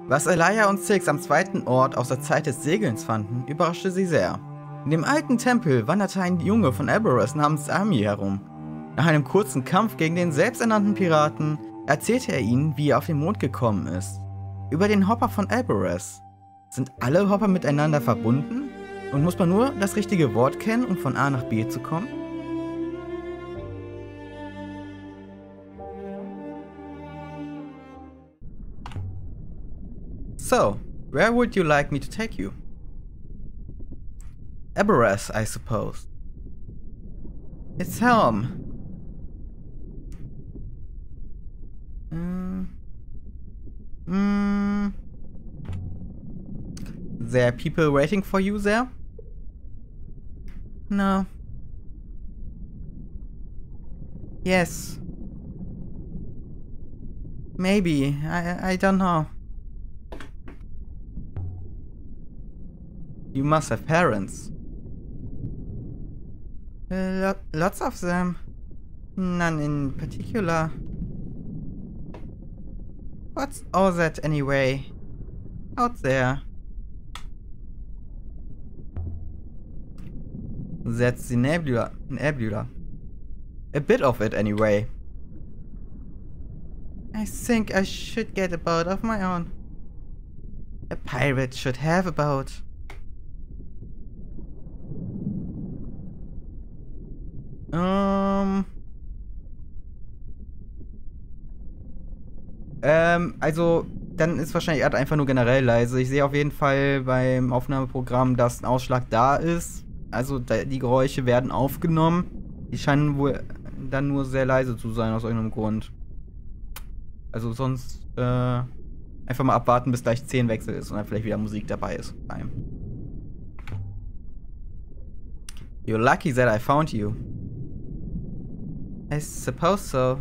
Was Elijah und Six am zweiten Ort aus der Zeit des Segelns fanden, überraschte sie sehr. In dem alten Tempel wanderte ein Junge von Erebos namens Ami herum. Nach einem kurzen Kampf gegen den selbsternannten Piraten erzählte er ihnen, wie er auf den Mond gekommen ist. Über den Hopper von Erebos. Sind alle Hopper miteinander verbunden? Und muss man nur das richtige Wort kennen, um von A nach B zu kommen? So, where would you like me to take you? Erebos, I suppose. It's home. There are people waiting for you there? No. Yes. Maybe. I don't know. You must have parents. Lots of them. None in particular. What's all that anyway? Out there. That's the nebula. A bit of it anyway. I think I should get a boat of my own. A pirate should have a boat. Also, dann ist wahrscheinlich Erd einfach nur generell leise. Ich sehe auf jeden Fall beim Aufnahmeprogramm, dass ein Ausschlag da ist. Also, die Geräusche werden aufgenommen. Die scheinen wohl dann nur sehr leise zu sein, aus irgendeinem Grund. Also, sonst, einfach mal abwarten, bis gleich 10 Wechsel ist und dann vielleicht wieder Musik dabei ist. You're lucky that I found you. I suppose so.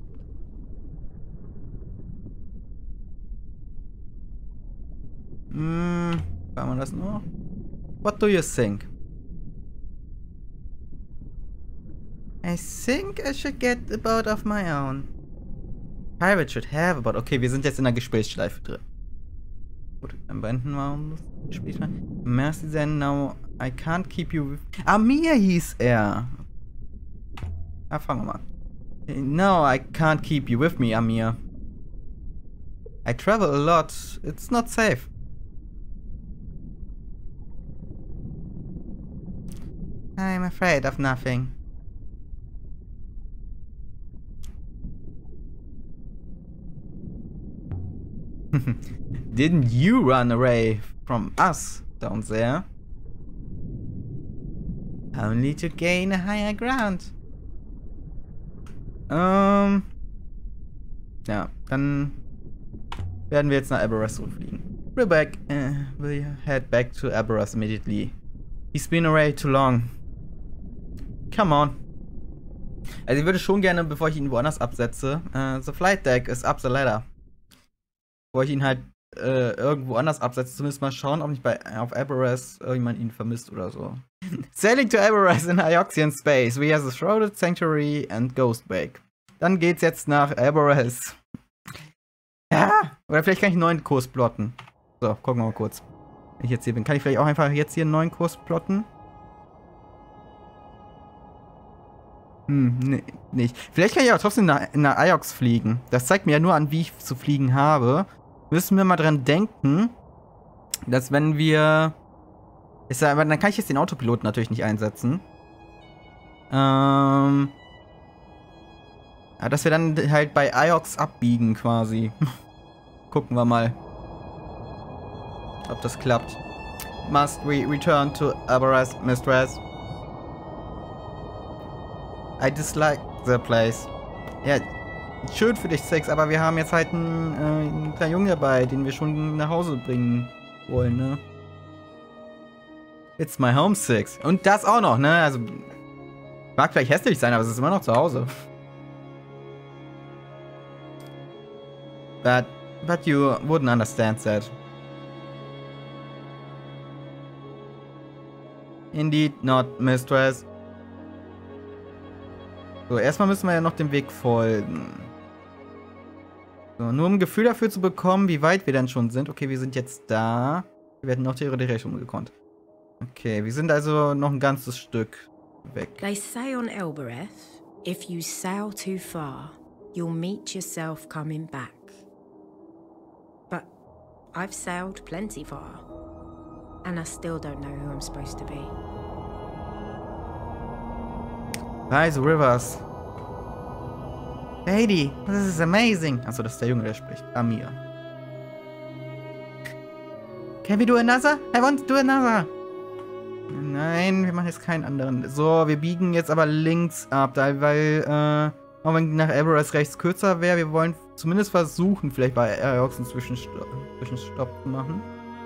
Kann man das noch? What do you think? I think I should get a boat of my own. Pirate should have a boat. Okay, wir sind jetzt in der Gesprächsschleife drin. Gut, dann beenden wir uns das Gespräch mal. Mercy then, now I can't keep you with... Amir hieß er. Ah, fangen wir mal. No, I can't keep you with me, Amir. I travel a lot. It's not safe. I'm afraid of nothing. Didn't you run away from us down there? Only to gain a higher ground. Ja, dann werden wir jetzt nach Erebos zurückfliegen. Rebecca will head back to Erebos immediately. He's been away too long. Come on. Also ich würde schon gerne, bevor ich ihn woanders absetze, the flight deck is up the ladder. Bevor ich ihn halt irgendwo anders absetze, zumindest mal schauen, ob nicht auf Erebos irgendjemand ihn vermisst oder so. Sailing to Erebos in Ioxian Space via the Shrouded Sanctuary and Ghostwake. Dann geht's jetzt nach Erebos. Ja, oder vielleicht kann ich einen neuen Kurs plotten. So, gucken wir mal kurz. Wenn ich jetzt hier bin, kann ich vielleicht auch einfach jetzt hier einen neuen Kurs plotten? Nee, nicht. Vielleicht kann ich aber trotzdem nach Iox fliegen. Das zeigt mir ja nur an, wie ich zu fliegen habe. Müssen wir mal dran denken, dass wenn wir... aber dann kann ich jetzt den Autopiloten natürlich nicht einsetzen. Ja, dass wir dann halt bei Iox abbiegen quasi. Gucken wir mal, ob das klappt. Must we return to Erebos, Mistress? I dislike the place. Ja, schön für dich, Six, aber wir haben jetzt halt einen kleinen Jungen dabei, den wir schon nach Hause bringen wollen, ne? It's my home, Six. Und das auch noch, ne? Also, mag vielleicht hässlich sein, aber es ist immer noch zu Hause. But you wouldn't understand that. Indeed not, Mistress. So, erstmal müssen wir ja noch dem Weg folgen. So, nur um ein Gefühl dafür zu bekommen, wie weit wir dann schon sind. Okay, wir sind jetzt da. Wir werden noch theoretisch umgekonnt. Okay, wir sind also noch ein ganzes Stück weg. They say on Elbereth, if you sail too far, you'll meet yourself coming back. But I've sailed plenty far, and I still don't know who I'm supposed to be. Rise Rivers. Lady, this is amazing. Achso, das ist der Junge, der spricht. Amir. Can we do another? I want to do another. Nein, wir machen jetzt keinen anderen. So, wir biegen jetzt aber links ab, weil, auch wenn nach Ebereth rechts kürzer wäre, wir wollen zumindest versuchen, vielleicht bei Aiox einen Zwischenstopp zu machen.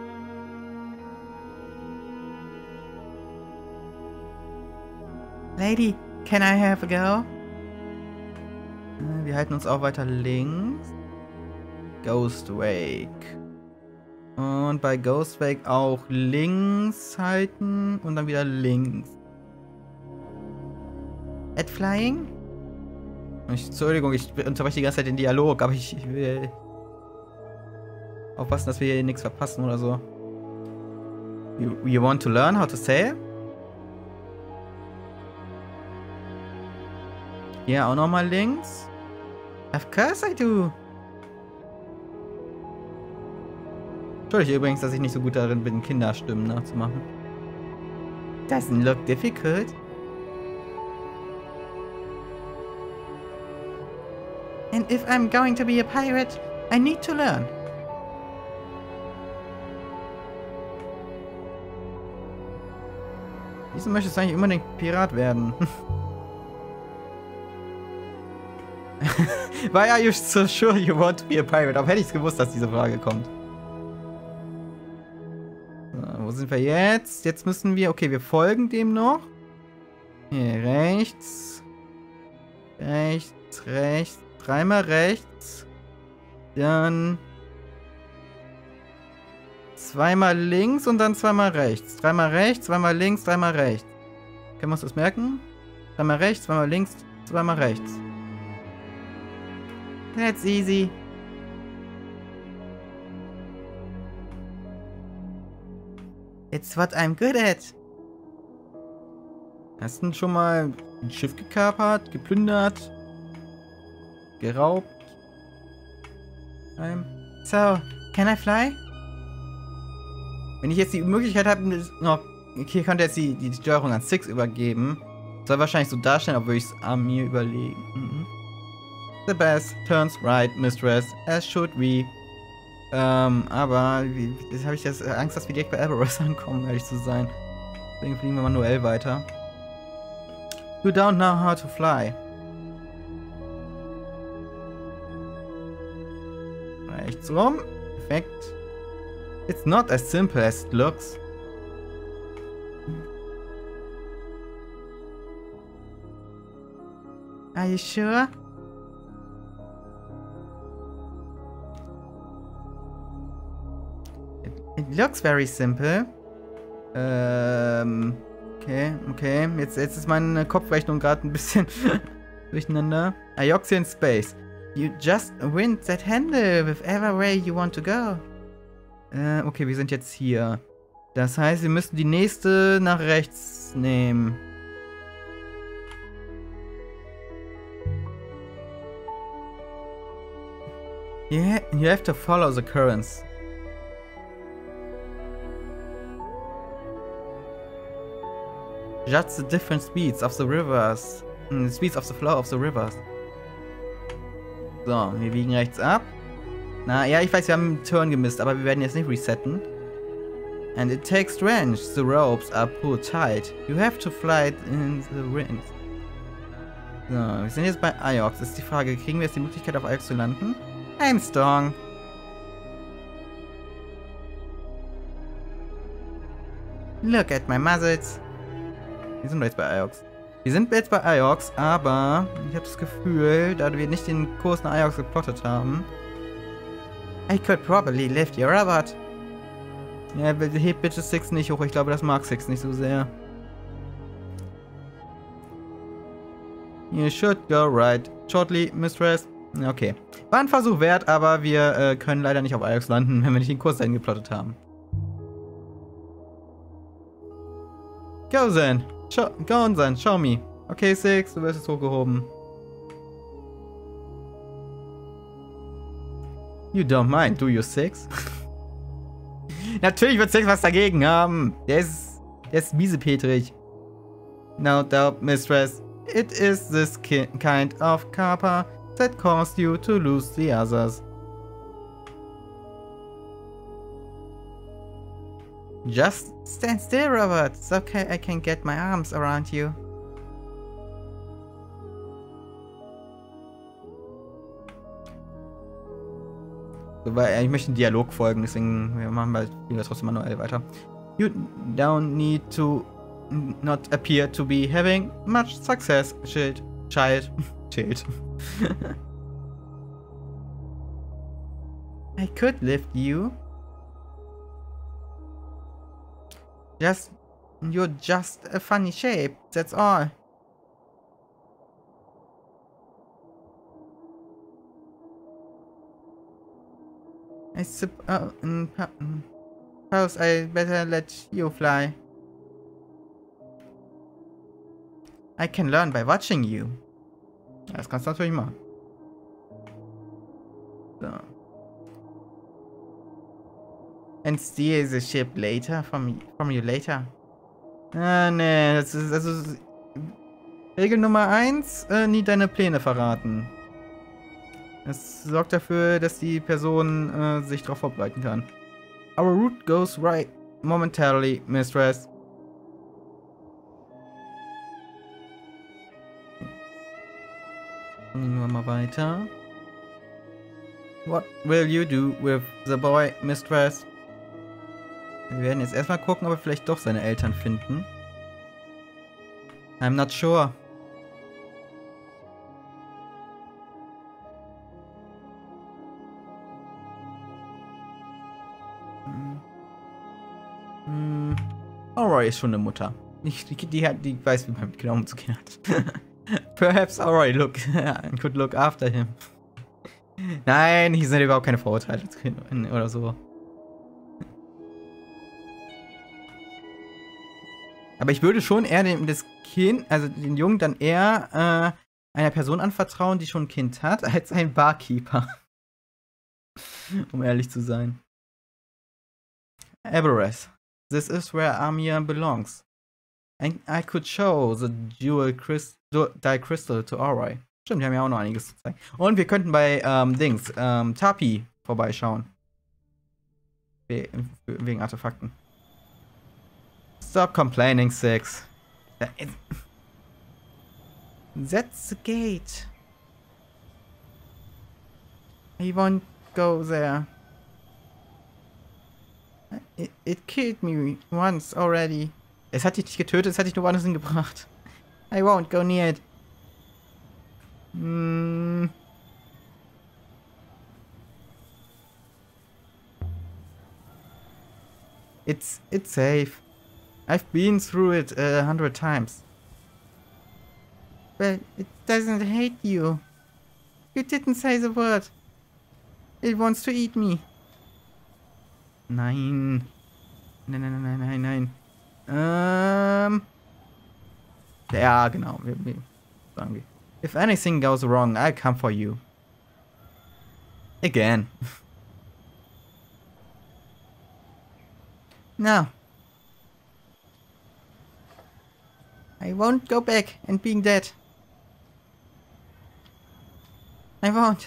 Lady, can I have a go? Wir halten uns auch weiter links. Ghost Wake. Und bei Ghost Wake auch links halten und dann wieder At Flying? Entschuldigung, ich unterbreche die ganze Zeit den Dialog, aber ich will aufpassen, dass wir hier nichts verpassen oder so. You want to learn how to sail? Hier auch nochmal links. Of course I do. Entschuldige übrigens, dass ich nicht so gut darin bin, Kinderstimmen nachzumachen. Doesn't look difficult. And if I'm going to be a pirate, I need to learn. Wieso möchtest du eigentlich unbedingt Pirat werden? Why are you so sure you want to be a pirate? Aber hätte ich es gewusst, dass diese Frage kommt. So, wo sind wir jetzt? Jetzt müssen wir... Okay, wir folgen dem noch. Hier, rechts. Rechts, rechts. Dreimal rechts. Dann... zweimal links und dann zweimal rechts. Dreimal rechts, zweimal links, dreimal rechts. Können wir uns das merken? Dreimal rechts, zweimal links, zweimal rechts. That's easy. It's what I'm good at. Hast du schon mal ein Schiff gekapert, geplündert, geraubt? So, can I fly? Wenn ich jetzt die Möglichkeit habe, okay, ich könnte jetzt die Steuerung an Six übergeben. Soll wahrscheinlich so darstellen, obwohl ich es an mir überlegen. The best turns right, Mistress, as should we. Aber jetzt habe ich jetzt Angst, dass wir direkt bei Ebereth ankommen, ehrlich zu sein. Deswegen fliegen wir manuell weiter. You don't know how to fly. Rechts rum. Perfekt. It's not as simple as it looks. Are you sure? It looks very simple. Okay. Jetzt ist meine Kopfrechnung gerade ein bisschen durcheinander. Ioxian Space. You just wind that handle whichever way you want to go. Okay, wir sind jetzt hier. Das heißt, wir müssen die nächste nach rechts nehmen. Yeah, you have to follow the currents. Judge the different speeds of the rivers. The speeds of the flow of the rivers. So, wir biegen rechts ab. Na, ja, ich weiß, wir haben einen Turn gemisst, aber wir werden jetzt nicht resetten. And it takes strength. The ropes are pulled tight. You have to fly it in the wind. So, wir sind jetzt bei Iox. Ist die Frage, kriegen wir jetzt die Möglichkeit, auf Iox zu landen? I'm strong. Look at my muscles. Wir sind jetzt bei Iox. Wir sind jetzt bei Iox, aber ich habe das Gefühl, da wir nicht den Kurs nach Iox geplottet haben, I could probably lift your robot. Ja, hebt bitte Six nicht hoch. Ich glaube, das mag Six nicht so sehr. You should go right. Shortly, Mistress. Okay. War ein Versuch wert, aber wir können leider nicht auf Alex landen, wenn wir nicht den Kurs dahin geplottet haben. Go then. Go on then. Show me. Okay, 6, du wirst jetzt hochgehoben. You don't mind, do you, 6? Natürlich wird 6 was dagegen haben. Der ist miesepetrig. No doubt, Mistress. It is this kind of kappa that caused you to lose the others. Just stand still, Robert. It's okay, I can get my arms around you. So, weil ich möchte einen Dialog folgen, deswegen machen wir trotzdem manuell weiter. You don't need to not appear to be having much success, child. Child. I could lift you. You're just a funny shape, that's all. I suppose I better let you fly. I can learn by watching you. Das kannst du natürlich machen. So. And steal the ship later from you later. Ah, nee, das ist also Regel Nummer 1, nie deine Pläne verraten. Das sorgt dafür, dass die Person sich darauf vorbereiten kann. Our route goes right momentarily, Mistress. Nur mal weiter. What will you do with the boy, Mistress? Wir werden jetzt erstmal gucken, ob wir vielleicht doch seine Eltern finden. I'm not sure. Aurora ist schon eine Mutter. Die weiß, wie man mit Kindern umzugehen hat. Perhaps Aurora could look after him. Nein, hier sind überhaupt keine Vorurteile oder so. Aber ich würde schon eher das Kind, also den Jungen dann eher einer Person anvertrauen, die schon ein Kind hat, als ein Barkeeper. Um ehrlich zu sein. Ebereth. This is where Amir belongs. I could show the dual crystal to Aurora. Stimmt, wir haben ja auch noch einiges zu zeigen. Und wir könnten bei Tapi vorbeischauen. Wegen Artefakten. Stop complaining, 6. That's the gate. He won't go there. It killed me once already. Es hat dich nicht getötet, es hat dich nur woanders hingebracht. I won't go near it. It's safe. I've been through it 100 times. But it doesn't hate you. You didn't say the word. It wants to eat me. Nein. Nein. Ja, genau. Sagen wir. If anything goes wrong, I'll come for you. Again. No. I won't go back and being dead. I won't.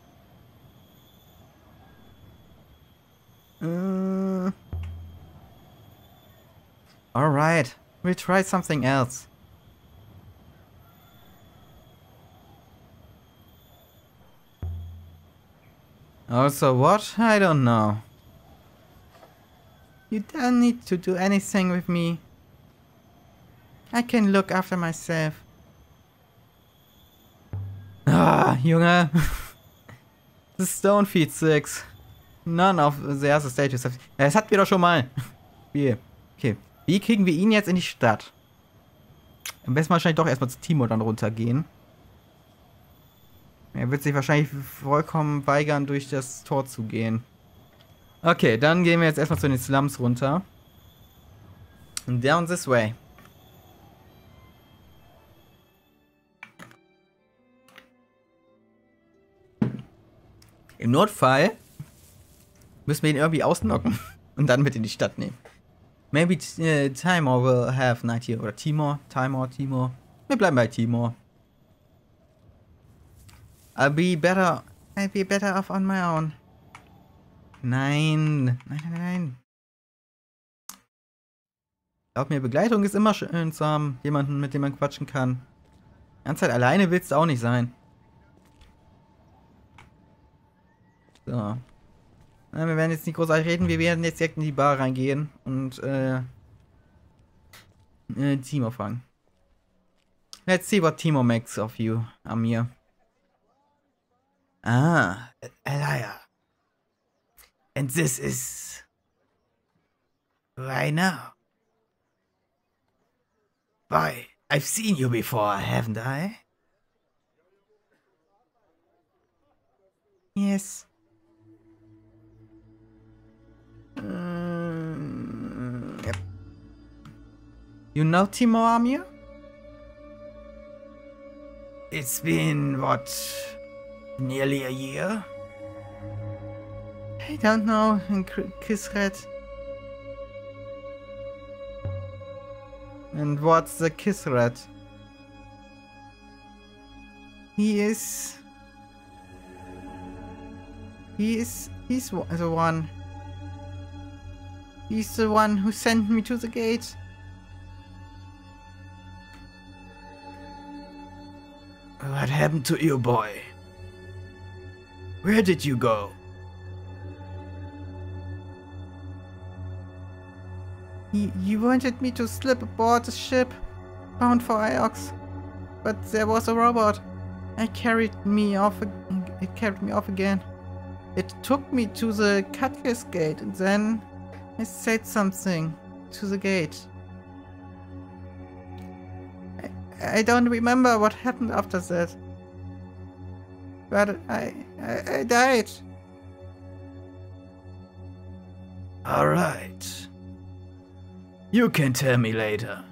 Alright, we'll try something else. Also what? I don't know. You don't need to do anything with me. I can look after myself. Ah, Junge. The Stone Feet 6. None of the other stages. Das hatten wir doch schon mal. Wie? Okay. Wie kriegen wir ihn jetzt in die Stadt? Am besten wahrscheinlich doch erstmal zu Timo dann runtergehen. Er wird sich wahrscheinlich vollkommen weigern, durch das Tor zu gehen. Okay, dann gehen wir jetzt erstmal zu den Slums runter. Down this way. Im Notfall müssen wir ihn irgendwie ausnocken und dann mit in die Stadt nehmen. Maybe Timor will have night here. Oder Timor. Wir bleiben bei Timor. I'll be better off on my own. Nein. Glaub mir, Begleitung ist immer schön zu haben. Jemanden, mit dem man quatschen kann. Die ganze Zeit alleine willst du auch nicht sein. So. Na, wir werden jetzt nicht großartig reden. Wir werden jetzt direkt in die Bar reingehen und Timo fangen. Let's see what Timo makes of you, Amir. Ah, Elia. And this is right now. Why? I've seen you before, haven't I? Yes. Yep. You know Timo, Amir? It's been, what, nearly a year? I don't know, in Kisret. And what's the Kisret? He's the one. He's the one who sent me to the gate. What happened to you, boy? Where did you go? He wanted me to slip aboard the ship bound for Iox, but there was a robot. It carried me off again. It took me to the Katkis gate, and then I said something to the gate. I don't remember what happened after that, but I died. All right. You can tell me later.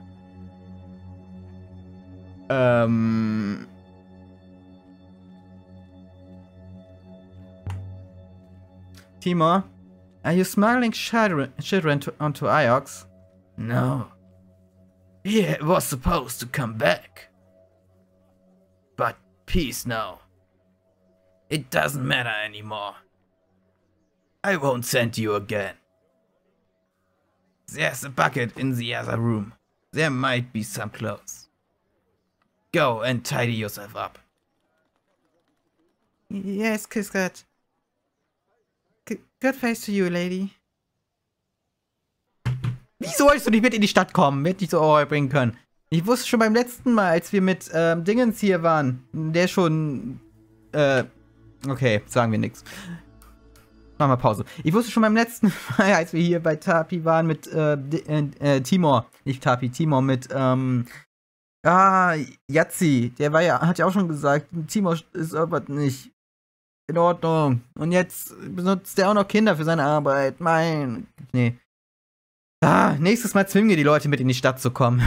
Timor, are you smuggling children onto Iox? No. He was supposed to come back. But peace now. It doesn't matter anymore. I won't send you again. There's a bucket in the other room. There might be some clothes. Go and tidy yourself up. Yes, Kiskat. Good face to you, lady. Wieso wolltest du nicht mit in die Stadt kommen? Hätte ich so bringen können. Ich wusste schon beim letzten Mal, als wir mit Dingens hier waren, der schon, okay, sagen wir nichts. Machen wir Pause. Ich wusste schon beim letzten Mal, als wir hier bei Tapi waren mit Timor, nicht Tapi, Timor mit Yazzi, der war ja, hat ja auch schon gesagt, Timor ist aber nicht in Ordnung. Und jetzt benutzt der auch noch Kinder für seine Arbeit. Nee. Nächstes Mal zwingen wir die Leute mit in die Stadt zu kommen.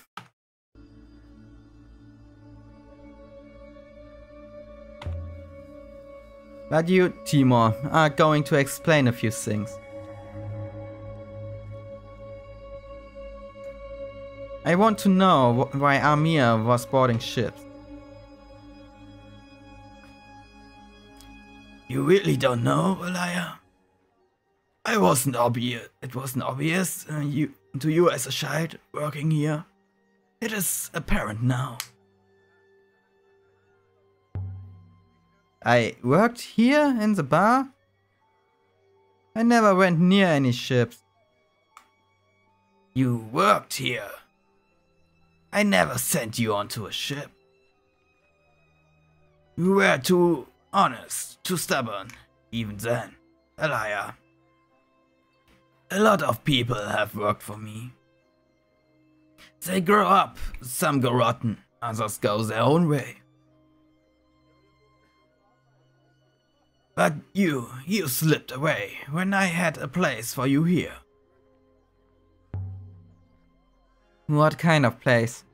But you, Timor, are going to explain a few things. I want to know why Amir was boarding ships. You really don't know, Elia? It wasn't obvious to you as a child working here. It is apparent now. I worked here in the bar? I never went near any ships. You worked here. I never sent you onto a ship. You were too honest, too stubborn, even then, Elia. A lot of people have worked for me. They grow up, some go rotten, others go their own way. But you slipped away when I had a place for you here. What kind of place?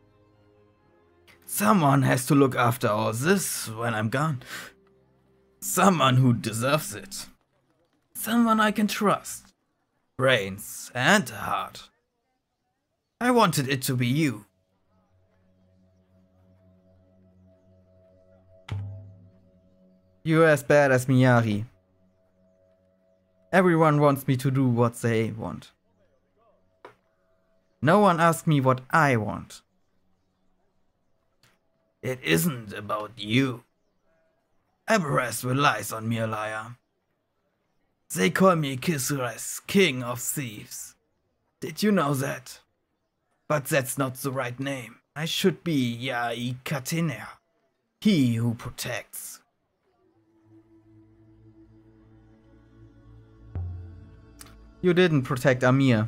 Someone has to look after all this when I'm gone. Someone who deserves it. Someone I can trust. Brains and a heart. I wanted it to be you. You're as bad as Miyari. Everyone wants me to do what they want. No one asks me what I want. It isn't about you. Ebereth relies on me, Alaya. They call me Kisure's King of Thieves. Did you know that? But that's not the right name. I should be Yai Katinea, he who protects. You didn't protect Amir.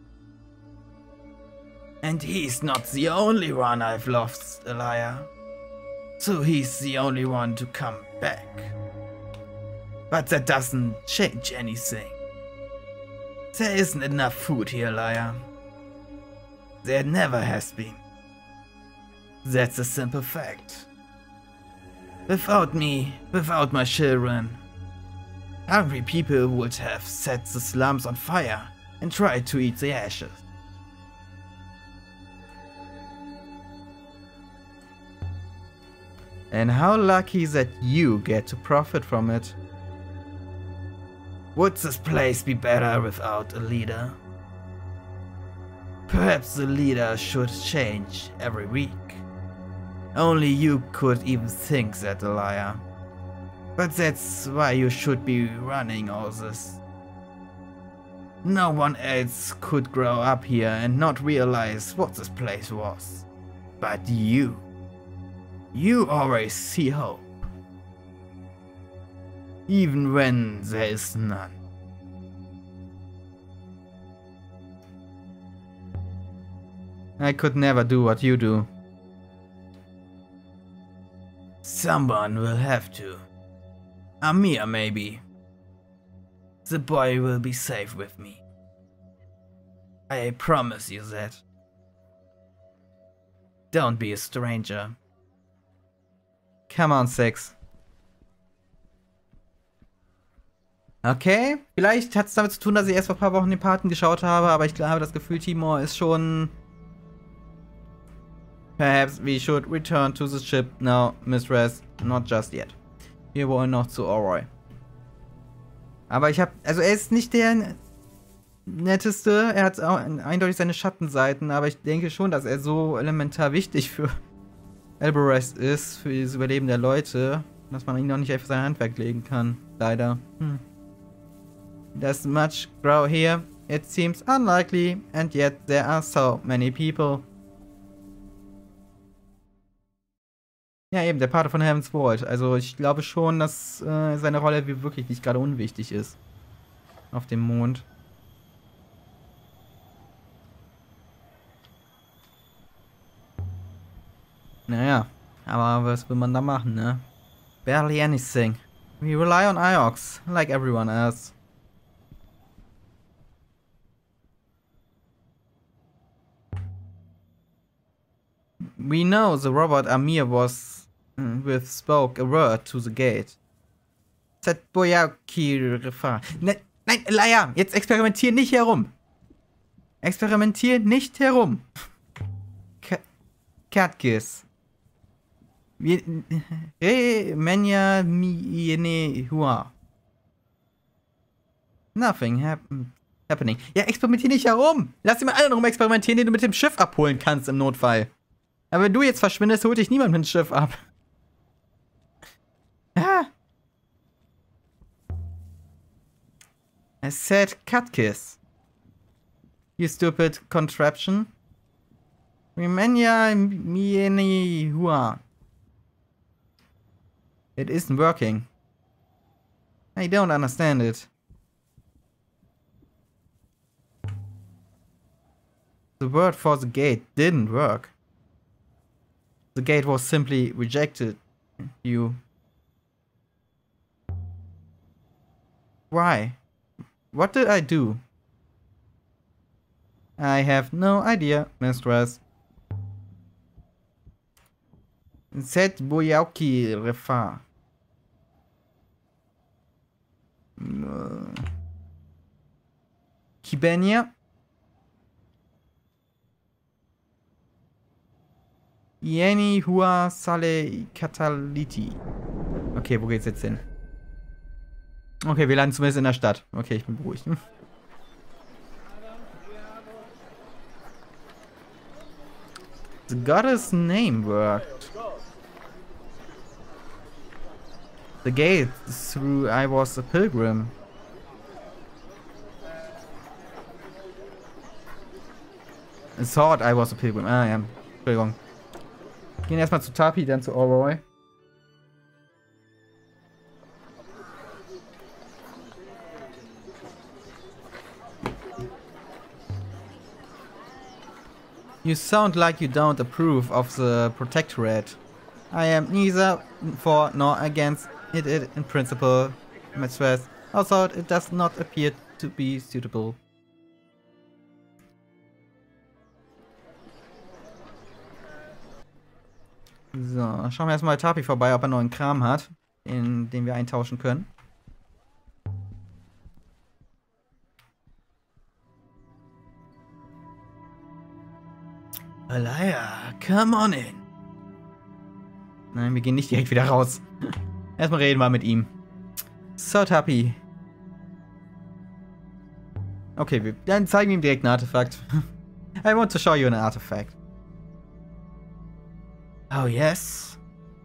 And he's not the only one I've lost, Alaya. So he's the only one to come back. But that doesn't change anything. There isn't enough food here, Alaya. There never has been. That's a simple fact. Without me, without my children, hungry people would have set the slums on fire and tried to eat the ashes. And how lucky that you get to profit from it. Would this place be better without a leader? Perhaps the leader should change every week. Only you could even think that, Alaya. But that's why you should be running all this. No one else could grow up here and not realize what this place was. But you. You always see hope. Even when there is none. I could never do what you do. Someone will have to. Amir, maybe. The boy will be safe with me. I promise you that. Don't be a stranger. Come on, Six. Okay, vielleicht hat es damit zu tun, dass ich erst vor ein paar Wochen den Paten geschaut habe, aber ich habe das Gefühl, Timor ist schon... Perhaps we should return to the ship now, Mistress. Not just yet. Wir wollen noch zu Oroy. Aber ich habe... Also er ist nicht der netteste. Er hat auch eindeutig seine Schattenseiten, aber ich denke schon, dass er so elementar wichtig für Ebereth ist, für das Überleben der Leute, dass man ihn noch nicht einfach sein Handwerk legen kann. Leider. There's much grow here. It seems unlikely, and yet there are so many people. Ja, eben, der Pate von Heaven's Vault. Also ich glaube schon, dass seine Rolle wirklich nicht gerade unwichtig ist. Auf dem Mond. Naja, aber was will man da machen, ne? Barely anything. We rely on Iox, like everyone else. We know the robot Amir was with spoke a word to the gate. Said Boyaki Refa. Nein, Laia, jetzt experimentier nicht herum. Experimentier nicht herum. Catkiss. Menya Miene Hua. Nothing happening. Ja, experimentier nicht herum. Lass die mal alle rum experimentieren, den du mit dem Schiff abholen kannst im Notfall. Aber wenn du jetzt verschwindest, holt dich niemand mit dem Schiff ab. Ah. I said Catkiss. You stupid contraption. Remenya Miene Hua. It isn't working. I don't understand it. The word for the gate didn't work. The gate was simply rejected you. Why? What did I do? I have no idea, mistress. Set Boyauki Refa. Kibenia. Yeni Hua Sale Cataliti. Okay, wo geht's jetzt hin? Okay, wir landen zumindest in der Stadt. Okay, ich bin beruhigt. The goddess name worked. The gate through I was a pilgrim. I thought I was a pilgrim. Ah ja, Entschuldigung. Gehen erstmal zu Tapi, dann zu Oroy. You sound like you don't approve of the Protectorate. I am neither for nor against it in principle, mistress. Also, it does not appear to be suitable. So, schauen wir erstmal Tapi vorbei, ob er neuen Kram hat, den wir eintauschen können. Alaya, come on in. Nein, wir gehen nicht direkt wieder raus. Erstmal reden wir mit ihm. So, Tapi. Okay, dann zeigen wir ihm direkt ein Artefakt. I want to show you an artifact. Oh, yes.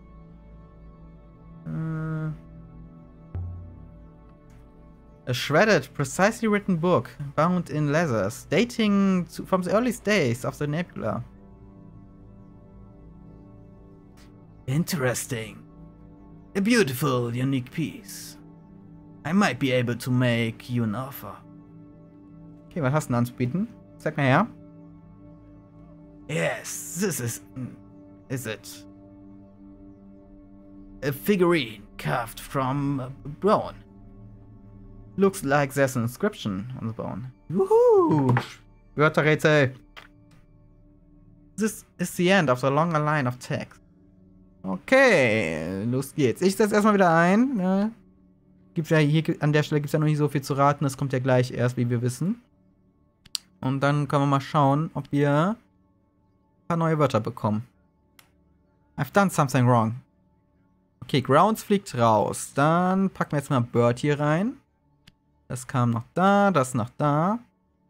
A shredded, precisely written book, bound in leathers, dating from the earliest days of the nebula. Interesting. A beautiful, unique piece. I might be able to make you an offer. Okay, was hast du denn anzubieten? Sag mal her. Yes, this is it. A figurine carved from bone. Looks like there's an inscription on the bone. Woohoo! Wörterrätsel. This is the end of the longer line of text. Okay, los geht's. Ich setze erstmal wieder ein. Ja. Gibt ja hier an der Stelle gibt's ja noch nicht so viel zu raten. Das kommt ja gleich erst, wie wir wissen. Und dann können wir mal schauen, ob wir ein paar neue Wörter bekommen. I've done something wrong. Okay, Grounds fliegt raus. Dann packen wir jetzt mal Bird hier rein. Das kam noch da, das noch da.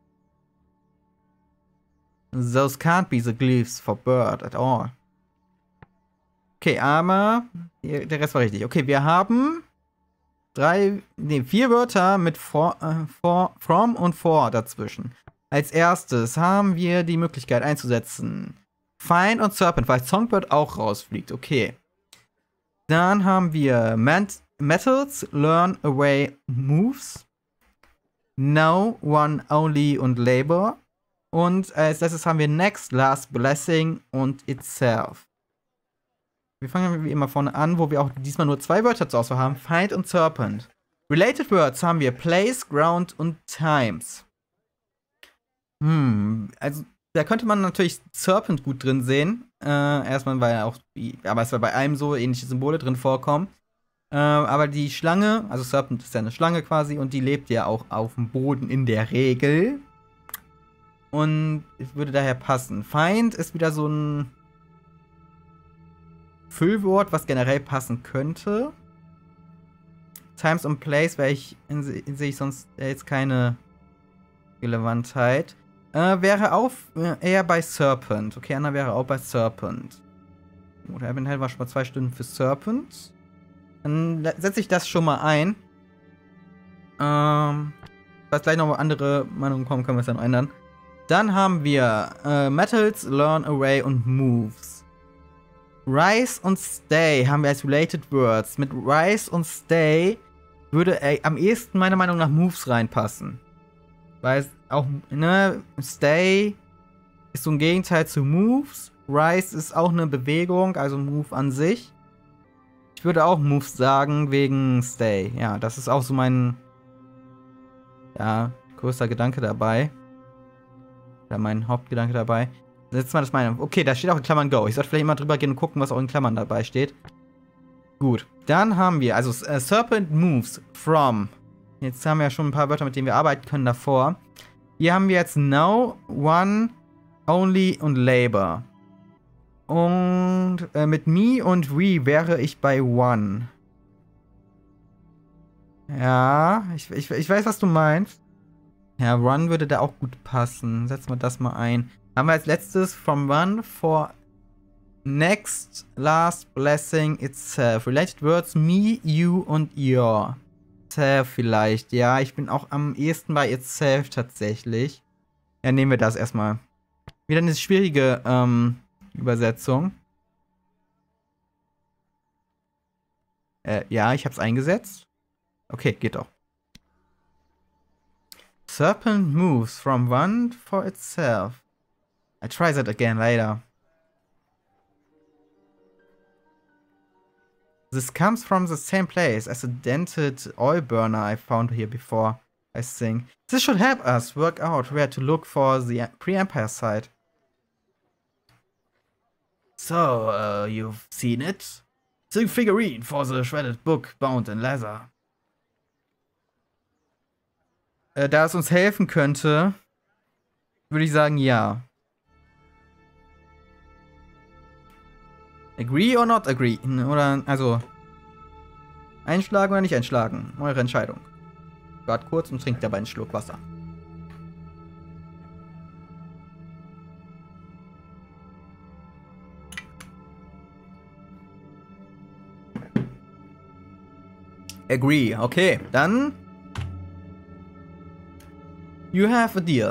Those can't be the glyphs for Bird at all. Okay, aber der Rest war richtig. Okay, wir haben 4 Wörter mit from und for dazwischen. Als erstes haben wir die Möglichkeit einzusetzen Find und Serpent, weil Songbird auch rausfliegt. Okay. Dann haben wir Metals, Learn, Away, Moves. Now, One, Only und Labor. Und als letztes haben wir Next, Last, Blessing und Itself. Wir fangen wie immer vorne an, wo wir auch diesmal nur 2 Wörter zur Auswahl haben. Find und Serpent. Related Words haben wir Place, Ground und Times. Also da könnte man natürlich Serpent gut drin sehen. Erstmal, weil auch, aber es war bei einem so ähnliche Symbole drin vorkommen. Aber die Schlange, also Serpent ist ja eine Schlange quasi und die lebt ja auch auf dem Boden in der Regel. Und es würde daher passen. Find ist wieder so ein Füllwort, was generell passen könnte. Times und Place sehe ich sonst jetzt keine Relevantheit. Wäre auch eher bei Serpent. Okay, Anna wäre auch bei Serpent. Oder Evan war schon mal 2 Stunden für Serpent. Dann setze ich das schon mal ein. Falls gleich noch andere Meinungen kommen, können wir es dann noch ändern. Dann haben wir Metals, Learn, Array und Moves. Rise und Stay haben wir als Related Words. Mit Rise und Stay würde am ehesten meiner Meinung nach Moves reinpassen. Weil es auch, ne, Stay ist so ein Gegenteil zu Moves. Rise ist auch eine Bewegung, also Move an sich. Ich würde auch Moves sagen wegen Stay. Ja, das ist auch so mein Da, größter Gedanke dabei. Oder mein Hauptgedanke dabei. Setzen wir das mal ein. Okay, da steht auch in Klammern Go. Ich sollte vielleicht mal drüber gehen und gucken, was auch in Klammern dabei steht. Gut. Dann haben wir, also Serpent moves from. Jetzt haben wir ja schon ein paar Wörter, mit denen wir arbeiten können davor. Hier haben wir jetzt Now, One, Only und Labor. Und mit Me und We wäre ich bei One. Ja, ich weiß, was du meinst. Ja, Run würde da auch gut passen. Setzen wir das mal ein. Haben wir als letztes from One for next, last, blessing, itself. Related words me, you und your. Itself vielleicht. Ja, ich bin auch am ehesten bei itself tatsächlich. Ja, nehmen wir das erstmal. Wieder eine schwierige Übersetzung. Ja, ich hab's eingesetzt. Okay, geht doch. Serpent moves from one for itself. I try that again later. This comes from the same place as a dented oil burner I found here before, I think. This should help us work out where to look for the pre-Empire site. So, you've seen it? The figurine for the shredded book bound in leather. Da es uns helfen könnte, würde ich sagen, ja. Agree or not agree? Oder, also, einschlagen oder nicht einschlagen? Eure Entscheidung. Wart kurz und trinkt dabei einen Schluck Wasser. Agree, okay, dann you have a deal.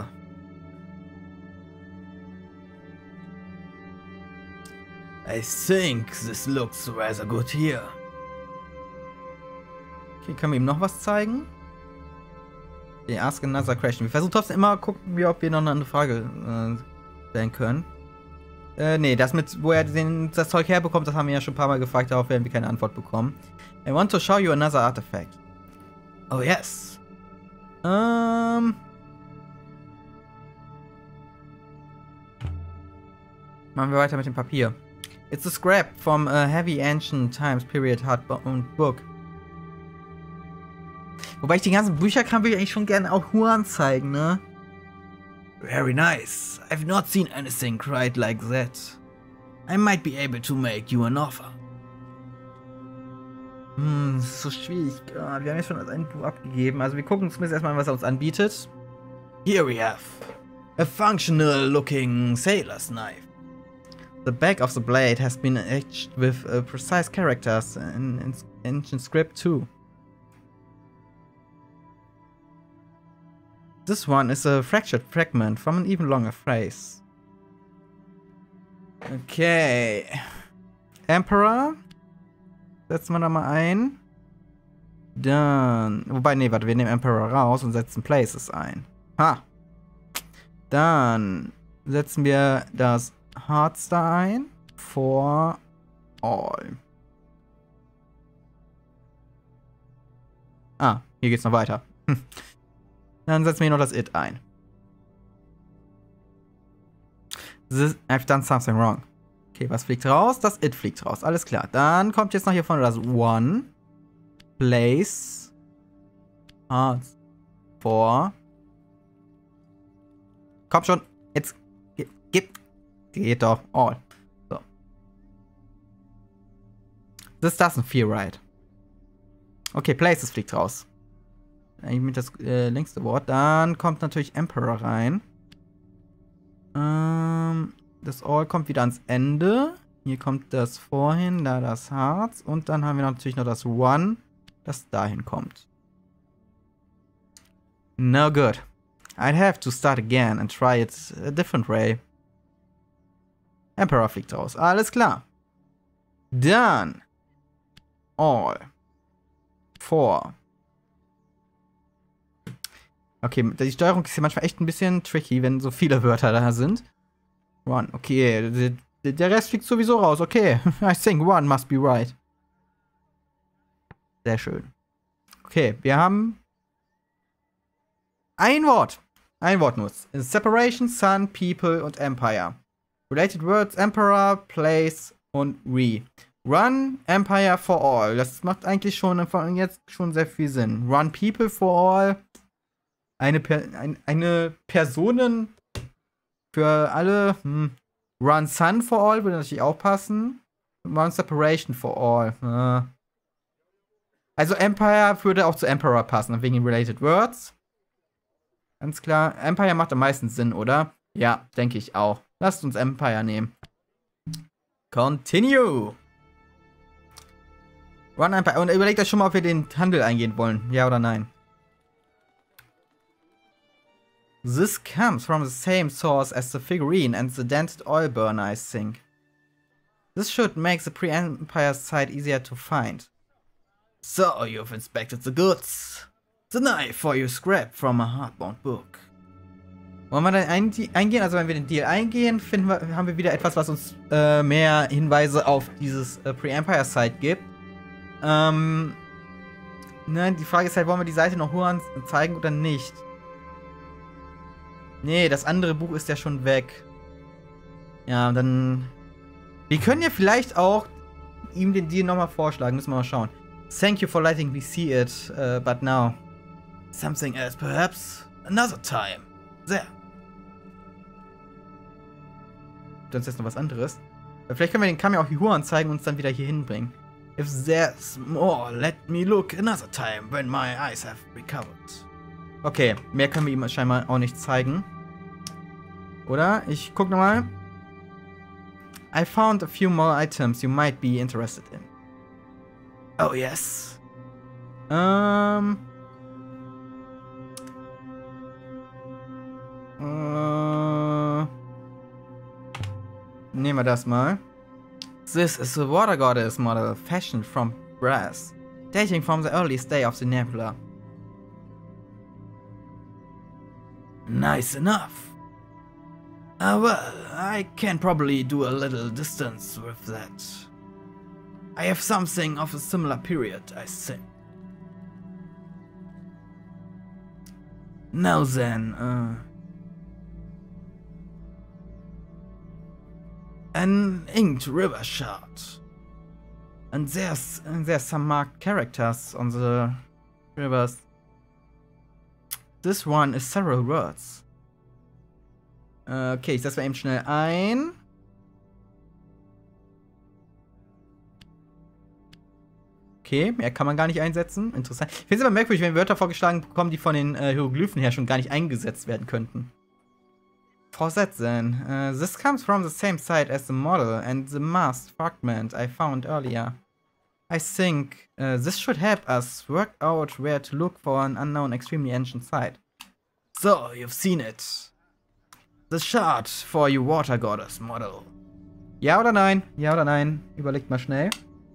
I think this looks rather good here. Okay, können wir ihm noch was zeigen? Okay, ask another question. Wir versuchen trotzdem immer, gucken wir, ob wir noch eine andere Frage stellen können. Nee, das mit, wo er das Zeug herbekommt, das haben wir ja schon ein paar Mal gefragt, darauf werden wir keine Antwort bekommen. I want to show you another artifact. Oh yes. Machen wir weiter mit dem Papier. It's a scrap from a heavy ancient times period hardbound book. Wobei ich die ganzen Bücherkram will ich eigentlich schon gerne auch Huan zeigen, ne? Very nice. I've not seen anything quite like that. I might be able to make you an offer. Das ist so schwierig. Wir haben jetzt schon ein Buch abgegeben. Also wir gucken zumindest erstmal an, was er uns anbietet. Here we have a functional looking sailor's knife. The back of the blade has been etched with precise characters in ancient script too. This one is a fractured fragment from an even longer phrase. Okay. Emperor. Setzen wir da mal ein. Dann. Wobei, nee, warte, wir nehmen Emperor raus und setzen Places ein. Ha! Dann setzen wir das Hearts da ein. For all. Ah, hier geht's noch weiter. Dann setzen wir hier noch das It ein. I've done something wrong. Okay, was fliegt raus? Das It fliegt raus. Alles klar. Dann kommt jetzt noch hier vorne das One. Place. Hearts. For. Komm schon. Jetzt. Geht doch. All. So. This doesn't feel right. Okay, Places fliegt raus. Eigentlich mit das längste Wort. Dann kommt natürlich Emperor rein. Das All kommt wieder ans Ende. Hier kommt das vorhin, da das Hearts. Und dann haben wir natürlich noch das One, das dahin kommt. No good. I'd have to start again and try it a different way. Emperor fliegt raus. Alles klar. Dann All. For. Okay, die Steuerung ist hier manchmal echt ein bisschen tricky, wenn so viele Wörter da sind. One, okay. Der Rest fliegt sowieso raus. Okay, I think one must be right. Sehr schön. Okay, wir haben Ein Wort. Ein Wort nur. Separation, Sun, People und Empire. Related Words, Emperor, Place und Re. Run, Empire for all. Das macht eigentlich schon jetzt schon sehr viel Sinn. Run, People for all. Eine Personen für alle. Run, Sun for all würde natürlich auch passen. Run, Separation for all. Also Empire würde auch zu Emperor passen, wegen Related Words. Ganz klar. Empire macht am meisten Sinn, oder? Ja, denke ich auch. Lasst uns Empire nehmen. Continue. Run Empire. Und überlegt euch schon mal, ob wir den Handel eingehen wollen. Ja oder nein. This comes from the same source as the figurine and the dented oil burner, I think. This should make the pre-Empire site easier to find. So, you've inspected the goods. The knife for you scrapped from a hardbound book. Wollen wir dann eingehen? Also wenn wir den Deal eingehen, haben wir wieder etwas, was uns mehr Hinweise auf dieses Pre-Empire-Site gibt. Ne, die Frage ist halt, wollen wir die Seite noch hören, zeigen oder nicht? Nee, das andere Buch ist ja schon weg. Ja, dann... Wir können ja vielleicht auch ihm den Deal nochmal vorschlagen. Müssen wir mal schauen. Thank you for letting me see it, but now... Something else, perhaps? Another time. There. Sonst jetzt noch was anderes. Vielleicht können wir den Kami auch hier anzeigen und uns dann wieder hier hinbringen. If there's more, let me look another time when my eyes have recovered. Okay, mehr können wir ihm scheinbar auch nicht zeigen. Oder? Ich guck nochmal. I found a few more items you might be interested in. Oh yes. Nehmen wir das mal. This is the Water Goddess model fashioned from brass, dating from the earliest day of the nebula. Nice enough. Well, I can probably do a little distance with that. I have something of a similar period, I think. Now then, an inked river shard. And there's some marked characters on the rivers. This one is several words. Okay, ich setze mal eben schnell ein. Okay, mehr kann man gar nicht einsetzen. Interessant. Ich finde es aber merkwürdig, wenn Wörter vorgeschlagen bekommen, die von den Hieroglyphen her schon gar nicht eingesetzt werden könnten. Fortsetzen. This comes from the same site as the model and the masked fragment I found earlier. I think this should help us work out where to look for an unknown extremely ancient site. So, you've seen it. The shard for your Water Goddess model. Ja oder nein? Ja oder nein? Überlegt mal schnell.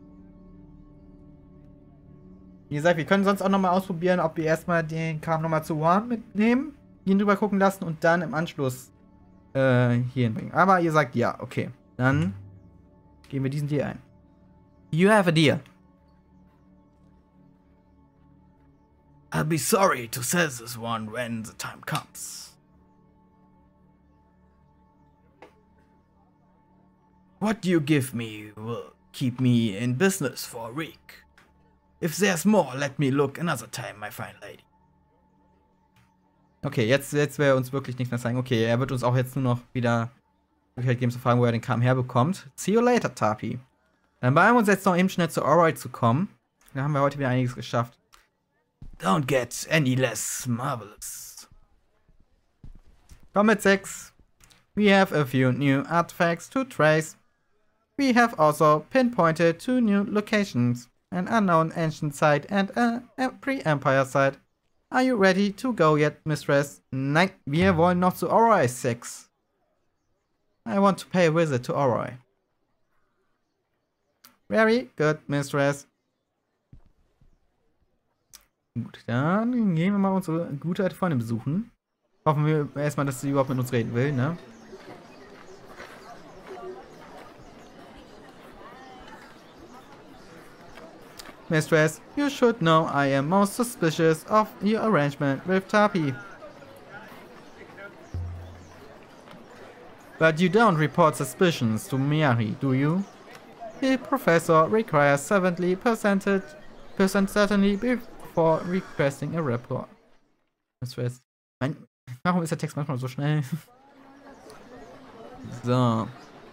Wie gesagt, wir können sonst auch nochmal ausprobieren, ob wir erstmal den Kram nochmal zu One mitnehmen, ihn drüber gucken lassen und dann im Anschluss hier hinbringen. Aber ihr sagt ja, okay. Dann gehen wir diesen Deal ein. You have a deal. I'll be sorry to sell this one when the time comes. What you give me will keep me in business for a week. If there's more, let me look another time, my fine lady. Okay, jetzt will er uns wirklich nichts mehr zeigen. Okay, er wird uns auch jetzt nur noch wieder Möglichkeit geben zu fragen, wo er den Kram herbekommt. See you later, Tapi. Dann beeilen wir uns jetzt noch eben schnell zu Oroy zu kommen. Da haben wir heute wieder einiges geschafft. Don't get any less marvelous. Komm mit 6. We have a few new artifacts to trace. We have also pinpointed 2 new locations. An unknown ancient site and a pre-Empire site. Are you ready to go yet, Mistress? Nein, wir wollen noch zu Oroy 6. I want to pay a visit to Oroy. Very good, Mistress. Gut, dann gehen wir mal unsere gute alte Freundin besuchen. Hoffen wir erstmal, dass sie überhaupt mit uns reden will, ne? Mistress, you should know I am most suspicious of your arrangement with Tapi. But you don't report suspicions to Miyari, do you? The professor requires 70% certainly before requesting a report. Warum ist der Text manchmal so schnell? So.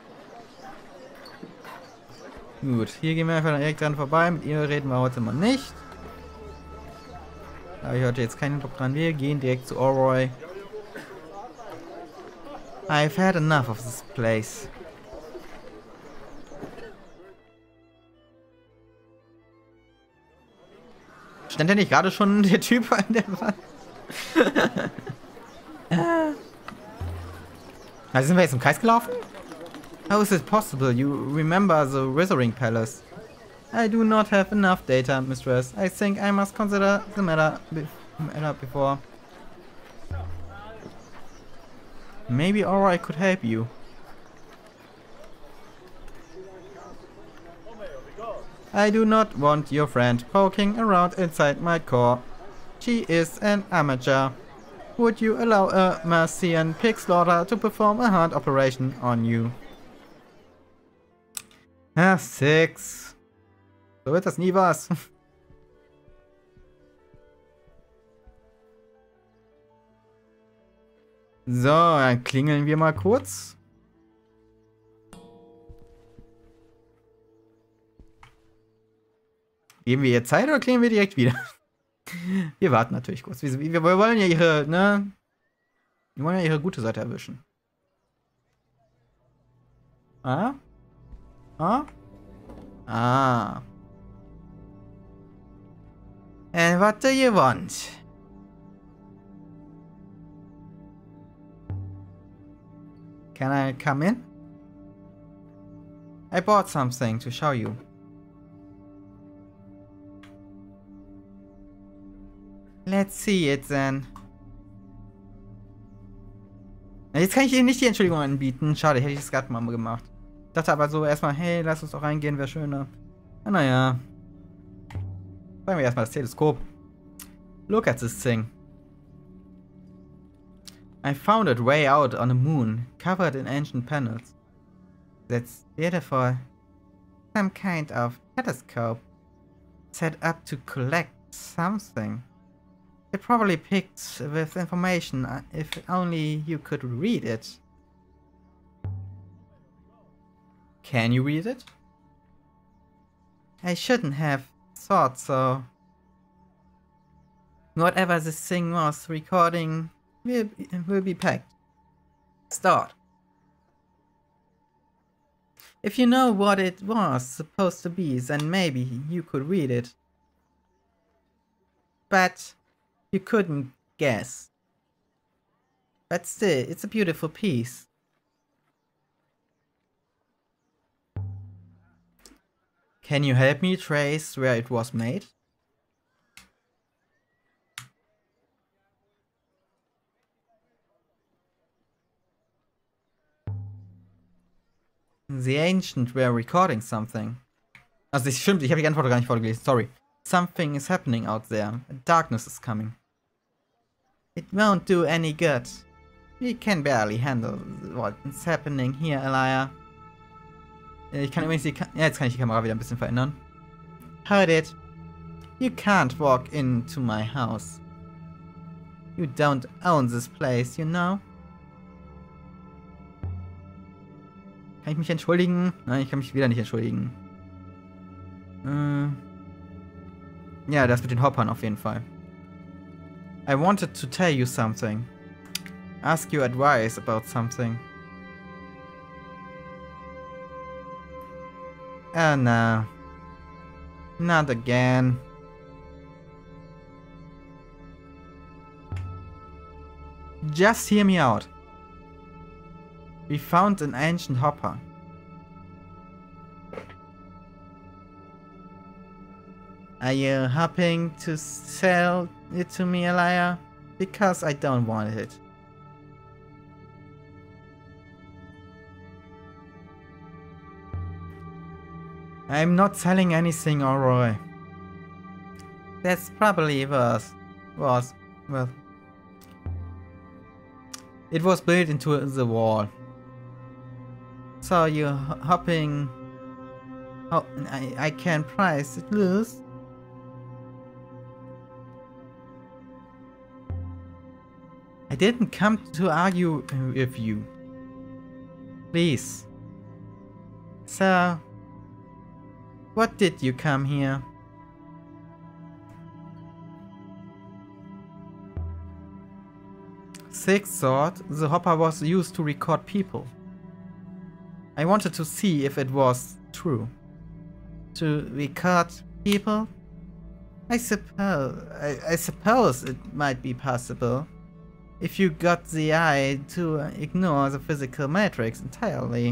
Gut, hier gehen wir einfach direkt dran vorbei. Mit ihr reden wir heute mal nicht. Da habe ich heute jetzt keinen Bock dran. Wir gehen direkt zu Oroy. I've had enough of this place. Stand ja nicht gerade schon der Typ an der Wand? Also sind wir jetzt im Kreis gelaufen? How is it possible? You remember the Withering Palace? I do not have enough data, Mistress. I think I must consider the matter before. Maybe Oroy could help you. I do not want your friend poking around inside my core. She is an amateur. Would you allow a Marcian pig slaughter to perform a hand operation on you? Ah, 6. So wird das nie was. So, dann klingeln wir mal kurz. Geben wir ihr Zeit oder klingeln wir direkt wieder? Wir warten natürlich kurz. Wir wollen ja ihre, ne? Wir wollen ja ihre gute Seite erwischen. Ah? Ah? Ah. And what do you want? Can I come in? I bought something to show you. Let's see it then. Jetzt kann ich ihr nicht die Entschuldigung anbieten. Schade, hätte ich das gerade mal gemacht. Ich dachte aber so erstmal, hey, lass uns doch reingehen, wäre schöner. Ah, naja. Sagen wir erstmal das Teleskop. Look at this thing. I found it way out on the moon, covered in ancient panels. That's beautiful. Some kind of telescope. Set up to collect something. It probably picked with information if only you could read it. Can you read it? I shouldn't have thought so. Whatever this thing was recording will be packed. Start. If you know what it was supposed to be, then maybe you could read it. But you couldn't guess. But still, it's a beautiful piece. Can you help me trace where it was made? The ancient were recording something. Also, stimmt, ich habe die Antwort gar nicht vorgelesen, sorry. Something is happening out there. Darkness is coming. It won't do any good. We can barely handle what's happening here, Elia. Ich kann übrigens jetzt kann ich die Kamera wieder ein bisschen verändern. Heard it. You can't walk into my house. You don't own this place, you know? Kann ich mich entschuldigen? Nein, ich kann mich wieder nicht entschuldigen. Ja, das mit den Hoppern auf jeden Fall. I wanted to tell you something. Ask your advice about something. Oh no. Not again. Just hear me out. We found an ancient hopper. Are you hoping to sell it to me, Elia? Because I don't want it. I'm not selling anything, Oroy. That's probably well. It was built into the wall. saw you hopping. Oh, I can't price it loose. I didn't come to argue with you. Please. So, what did you come here? Sixth thought the hopper was used to record people. I wanted to see if it was true. To record people? I suppose it might be possible. If you got the eye to ignore the physical matrix entirely.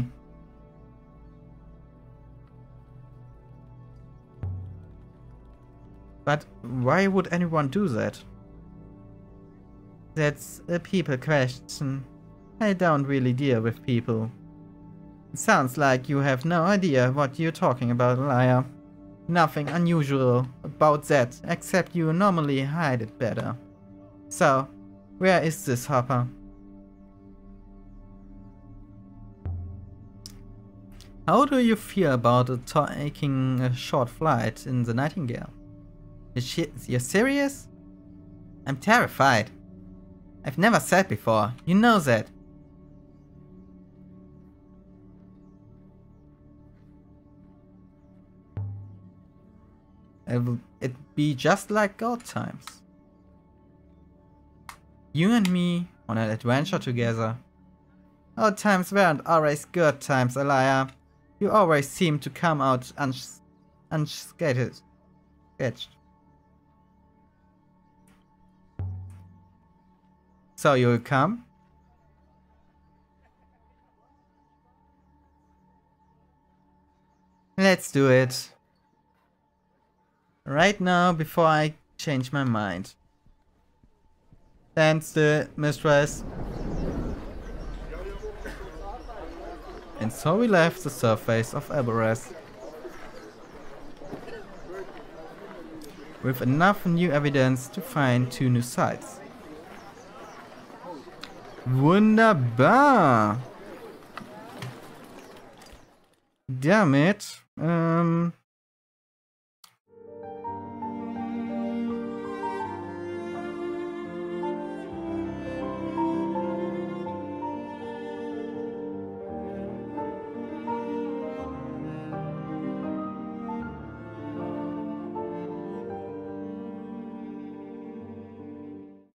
But why would anyone do that? That's a people question. I don't really deal with people. It sounds like you have no idea what you're talking about, liar. Nothing unusual about that, except you normally hide it better. So, where is this hopper? How do you feel about taking a short flight in the Nightingale? You're serious? I'm terrified. I've never said before, you know that. It'd be just like old times. You and me on an adventure together. Old times weren't always good times, Alaya. You always seem to come out unscathed. So you'll come? Let's do it. Right now, before I change my mind. Stand still, mistress. And so we left the surface of Erebos. With enough new evidence to find 2 new sites. Wunderbar! Damit